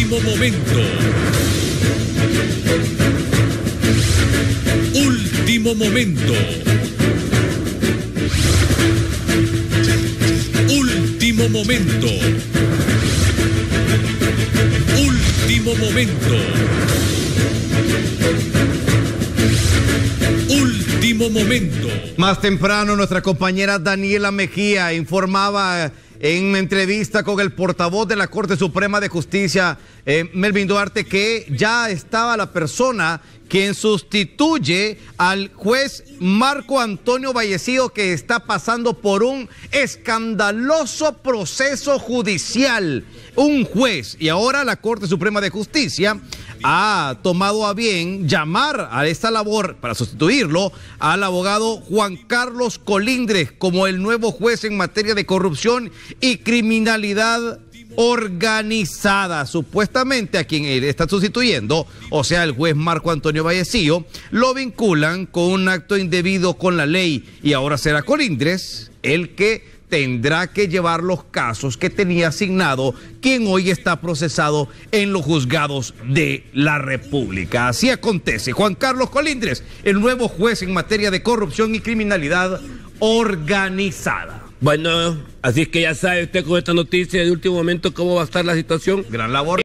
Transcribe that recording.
Último momento. Último momento. Último momento. Último momento. Último momento. Más temprano, nuestra compañera Daniela Mejía informaba en entrevista con el portavoz de la Corte Suprema de Justicia, Melvin Duarte, que ya estaba la persona quien sustituye al juez Marco Antonio Vallecillo, que está pasando por un escandaloso proceso judicial. Un juez, y ahora la Corte Suprema de Justicia ha tomado a bien llamar a esta labor para sustituirlo al abogado Juan Carlos Colindres como el nuevo juez en materia de corrupción y criminalidad organizada. Supuestamente a quien él está sustituyendo, o sea, el juez Marco Antonio Vallecillo, lo vinculan con un acto indebido con la ley, y ahora será Colindres el que tendrá que llevar los casos que tenía asignado quien hoy está procesado en los juzgados de la República. Así acontece. Juan Carlos Colindres, el nuevo juez en materia de corrupción y criminalidad organizada. Bueno, así es que ya sabe usted con esta noticia de último momento cómo va a estar la situación. Gran labor.